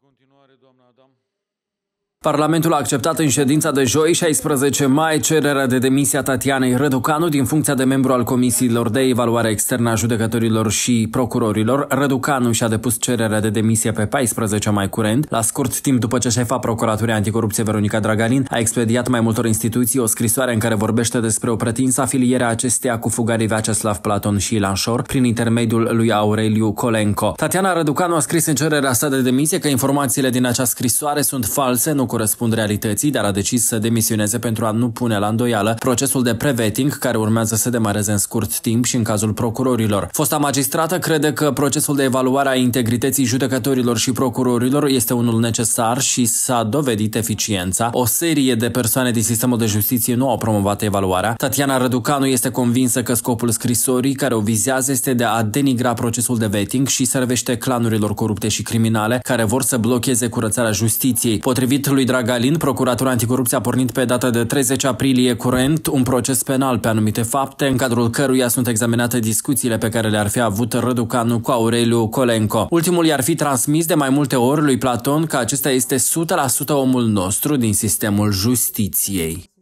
continuare, doamna Adam. Parlamentul a acceptat în ședința de joi, 16 mai, cererea de demisie a Tatianei Răducanu din funcția de membru al comisiilor de evaluare externă a judecătorilor și procurorilor. Răducanu și-a depus cererea de demisie pe 14 mai curent, la scurt timp după ce șefa Procuraturii Anticorupție Veronica Dragalin a expediat mai multor instituții o scrisoare în care vorbește despre o pretinsă afiliere a acesteia cu fugarii Vyacheslav Platon și Ilan Șor prin intermediul lui Aureliu Colenco. Tatiana Răducanu a scris în cererea sa de demisie că informațiile din acea scrisoare sunt false, nu corespund realității, dar a decis să demisioneze pentru a nu pune la îndoială procesul de pre-vetting care urmează să demareze în scurt timp și în cazul procurorilor. Fosta magistrată crede că procesul de evaluare a integrității judecătorilor și procurorilor este unul necesar și s-a dovedit eficiența. O serie de persoane din sistemul de justiție nu au promovat evaluarea. Tatiana Răducanu este convinsă că scopul scrisorii care o vizează este de a denigra procesul de vetting și servește clanurilor corupte și criminale care vor să blocheze curățarea justiției. Potrivit lui Dragalin, Procuratura Anticorupție a pornit pe data de 30 aprilie curent un proces penal pe anumite fapte, în cadrul căruia sunt examinate discuțiile pe care le-ar fi avut Răducanu cu Aureliu Colenco. Ultimul i-ar fi transmis de mai multe ori lui Platon că acesta este 100% omul nostru din sistemul justiției.